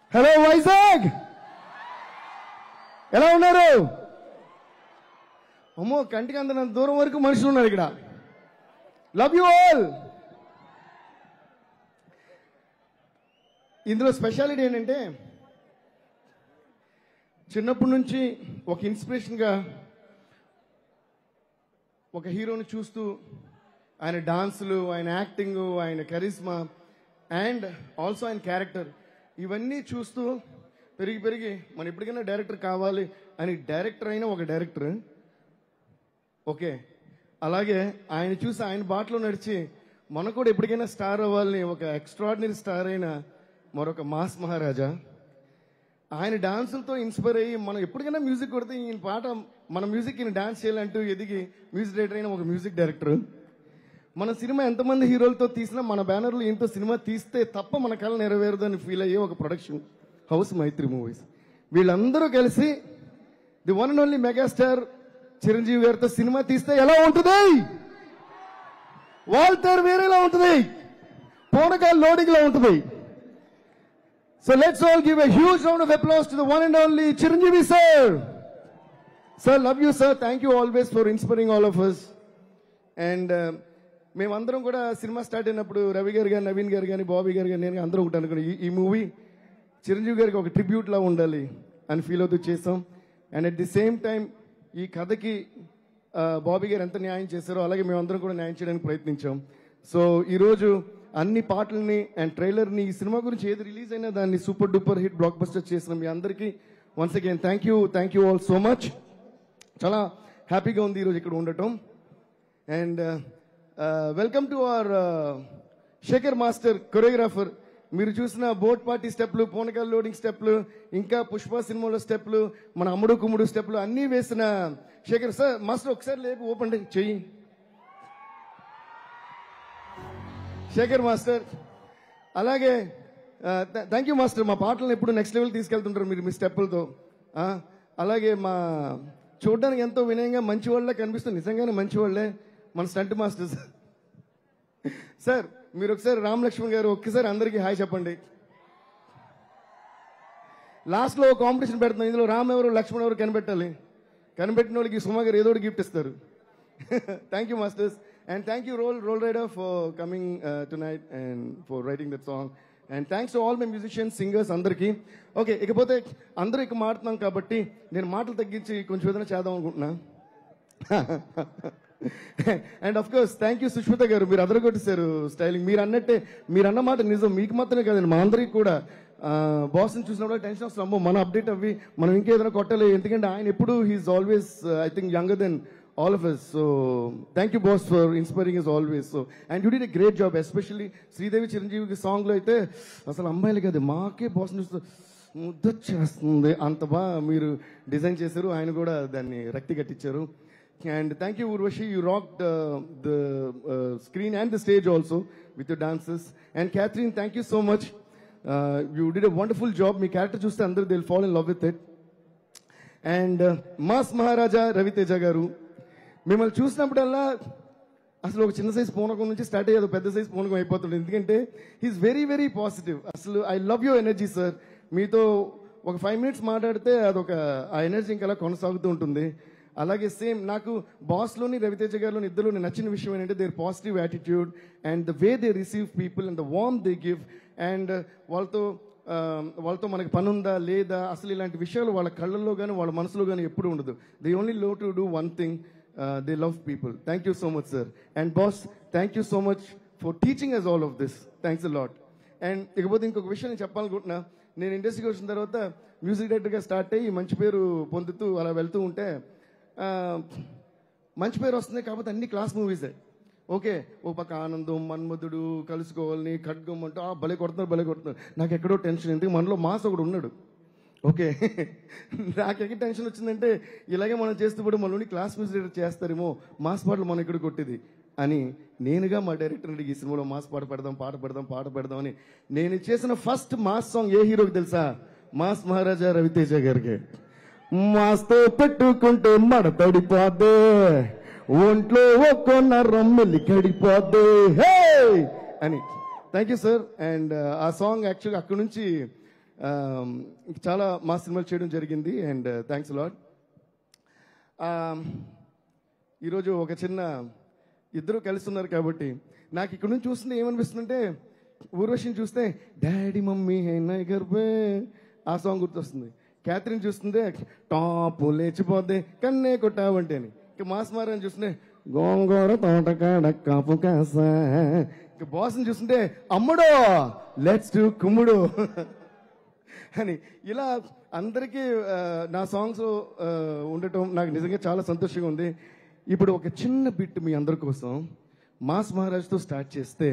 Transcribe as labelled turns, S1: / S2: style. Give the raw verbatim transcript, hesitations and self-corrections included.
S1: Hello Vizag, ఎలా ఉన్నారు? అమ్మో, కంటికి అంత దూరం వరకు మనుషులు ఉన్నారు ఇక్కడ. Love you all. ఇందులో స్పెషాలిటీ ఏంటంటే, చిన్నప్పటి నుంచి ఒక ఇన్స్పిరేషన్గా ఒక హీరోని చూస్తూ ఆయన డాన్సులు, ఆయన యాక్టింగ్, ఆయన కరిస్మా అండ్ ఆల్సో ఆయన క్యారెక్టర్ ఇవన్నీ చూస్తూ పెరిగి పెరిగి మనం ఎప్పటికైనా డైరెక్టర్ కావాలి అని డైరెక్టర్ అయిన ఒక డైరెక్టర్. ఓకే, అలాగే ఆయన చూసి ఆయన బాటలో నడిచి మనకు కూడా ఎప్పటికైనా స్టార్ అవ్వాలని ఒక ఎక్స్ట్రాడినరీ స్టార్ అయిన మరొక మాస్ మహారాజా. ఆయన డాన్సులతో ఇన్స్పైర్ అయ్యి మనం ఎప్పటికైనా మ్యూజిక్ కొడితే ఈయన పాట మన మ్యూజిక్ ఈయన డాన్స్ చేయాలంటూ ఎదిగి మ్యూజిక్ డైరెక్టర్ అయిన ఒక మ్యూజిక్ డైరెక్టర్. మన సినిమా ఎంతమంది హీరోలతో తీసినా మన బ్యానర్లో ఇంత సినిమా తీస్తే తప్ప మన కళ నెరవేరదు అని ఫీల్ అయ్యే ఒక ప్రొడక్షన్ హౌస్ మైత్రి మూవీస్. వీళ్ళందరూ కలిసి the one and only megastar Chiranjeevi గారితో సినిమా తీస్తే ఎలా ఉంటుంది? వాల్తేర్ వేరేలా ఉంటుంది, పూనకాలు లోడింగ్లా ఉంటుంది. So let's all give a huge round of applause to the one and only Chiranjeevi sir. Sir, love you sir. Thank you always for inspiring all of us. And మేమందరం కూడా సినిమా స్టార్ట్ అయినప్పుడు రవి గారు కానీ, నవీన్ గారు కానీ, బాబీ గారు కానీ, నేను అందరూ ఒకటి అనుకున్నాను, ఈ మూవీ చిరంజీవి గారికి ఒక ట్రిబ్యూట్ లా ఉండాలి అని ఫీల్ అవుతూ చేసాం. And at the same time ఈ కథకి బాబీ గారు ఎంత న్యాయం చేశారో అలాగే మేమందరం కూడా న్యాయం చేయడానికి ప్రయత్నించాం. సో ఈరోజు అన్ని పాటల్ని అండ్ ట్రైలర్ని ఈ సినిమా గురించి ఏది రిలీజ్ అయినా దాన్ని super duper hit blockbuster చేసిన మీ అందరికీ once again thank you thank you all so much. చాలా హ్యాపీగా ఉంది ఈరోజు ఇక్కడ ఉండటం. And welcome to our Shekhar master choreographer. మీరు చూసిన బోట్ పార్టీ స్టెప్లు, పూనకాల లోడింగ్ స్టెప్లు, ఇంకా పుష్ప సినిమాలో స్టెప్లు, మన అమ్ముడు కుమ్ముడు స్టెప్లు అన్నీ వేసిన శేఖర్ సార్. మాస్టర్ ఒకసారి లేపు ఓపెన్ చెయ్యి. శేఖర్ మాస్టర్. అలాగే థ్యాంక్ యూ మాస్టర్, మా పాటలను ఎప్పుడు నెక్స్ట్ లెవెల్ తీసుకెళ్తుంటారు మీరు మీ స్టెప్పులతో. అలాగే మా చూడడానికి ఎంతో వినయంగా మంచి వాళ్ళే కనిపిస్తుంది, నిజంగానే మంచి వాళ్ళే మన స్టంట్ మాస్టర్ సార్. మీరు ఒకసారి రామ్ లక్ష్మణ్ గారు ఒక్కసారి అందరికీ హాయ్ చెప్పండి. లాస్ట్ లో కాంపిటీషన్ పెడుతున్నాం, ఇందులో రామ్ ఎవరు లక్ష్మణ్ ఎవరు కనిపెట్టాలి. కనిపెట్టిన వాళ్ళకి సుమా గారు ఏదో గిఫ్ట్ ఇస్తారు. Thank you masters. And thank you, Roll, Roll Rider, for coming uh, tonight and for writing that song. And thanks to all my musicians, singers, andarki. Okay, ikapothe andaru ikka maartunam kabatti nenu maatlu tagginchi koncham edana chedam anukuntunna. And of course, thank you Smitha garu, meer adaru kottesaaru styling. Meer annatte meer anna maata nijam, meeku maatrame kadandi ma andariki kuda boss ని చూసినప్పుడు tension వస్తుంది, అమ్మో మన update అవ్వి మనం ఇంకేదైనా కొట్టాలి. ఎందుకంటే ఆయన ఎప్పుడు he's always I think younger than all of us. So thank you boss for inspiring us always. So and you did a great job, especially Devi Chiranjeevi ki song lo aithe asalu ammayile kadu maake boss nustu mudda chestundi anta ba meeru design chesaru, ayana kuda danni rakti katticharu. And thank you Urvashi, you rocked uh, the uh, screen and the stage also with your dances. And Catherine, thank you so much. Uh, you did a wonderful job. Me character chuste andaru they'll fall in love with it. And uh, Mas Maharaja Raviteja garu, మిమ్మల్ని చూసినప్పుడల్లా అసలు ఒక చిన్న size పూనకం నుంచి start అయ్యేది పెద్ద size పూనకం అయిపోతుంది. ఎందుకంటే హీఈస్ వెరీ వెరీ పాజిటివ్. అసలు I love your energy sir. మీతో ఒక ఫైవ్ మినిట్స్ మాట్లాడితే అదొక ఆ ఎనర్జీ ఇంకా కొనసాగుతూ ఉంటుంది. అలాగే సేమ్ నాకు బాస్లోని రవితేజ గారిలోని ఇద్దరు నచ్చిన విషయం ఏంటంటే their positive attitude and the way they receive people and the warm they give. And వాళ్ళతో వాళ్ళతో మనకి పని ఉందా లేదా అసలు ఇలాంటి విషయాలు వాళ్ళ కళ్ళల్లో కానీ వాళ్ళ మనసులో కానీ ఎప్పుడు ఉండదు. They only love to do one thing, Uh, they love people. Thank you so much, sir. And boss, thank you so much for teaching us all of this. Thanks a lot. And ikapothe inkoka vishayam nenu cheppalanukuntunna, nenu industryki vachin tarvata music director ga start ayyi manchi peru pondutu ala velthu unte manchi peru vastundi kabatti anni class movies e. Okay, ఓ పక్క ఆనందం, మన్మధుడు, కలుసుకోవాలని, ఖడ్గం అంటూ ఆ భలే కొడుతున్నారు భలే కొడుతున్నారు. నాకు ఎక్కడో టెన్షన్, ఎందుకు మనలో మాస్ ఒకడు ఉన్నాడు. ఓకే, నాకు ఎక్కడ టెన్షన్ వచ్చిందంటే ఇలాగే మనం చేస్తూ మనలోని క్లాస్ మ్యూజిక్ చేస్తారేమో, మాస్ పాటలు మనం ఇక్కడ కొట్టేది అని నేనుగా మా డైరెక్టర్ అడిగి ఈ సినిమాలో మాస్ పాట పెడదాం పాట పెడదాం పాట పెడదాం అని నేను చేసిన ఫస్ట్ మాస్ సాంగ్ ఏ హీరోకి తెలుసా? మాస్ మహారాజా రవితేజ గారికి. మాస్తో పెట్టుకుంటే మడ తడిపోద్దే, ఒంట్లో ఒక్కొన్న రమ్మెల్లి కడిపోద్దే హే అని. Thank you sir. అండ్ ఆ సాంగ్ యాక్చువల్గా అక్కడ నుంచి చాలా మా సినిమాలు చేయడం జరిగింది అండ్ థ్యాంక్స్ లాడ్. ఈరోజు ఒక చిన్న ఇద్దరు కలిసి ఉన్నారు కాబట్టి నాకు ఇక్కడ నుంచి చూస్తుంటే ఏమనిపిస్తుందంటే ఊర్వశిని చూస్తే డాడీ మమ్మీ హై గర్భే ఆ సాంగ్ గుర్తొస్తుంది. క్యాథరిన్ చూస్తుంటే టాపు లేచిపోతే కన్నే కొట్టావంటే అని. ఇక మాస్ మారని చూస్తుంటే గోంగూర తోటకాడ కాపు కాస. ఇక బాస్ని చూస్తుంటే అమ్ముడో లెట్స్ డు కుమ్ముడు అని. ఇలా అందరికీ నా సాంగ్స్ ఉండటం నాకు నిజంగా చాలా సంతోషంగా ఉంది. ఇప్పుడు ఒక చిన్న బిట్ మీ అందరి కోసం మాస్ మహారాజ్తో స్టార్ట్ చేస్తే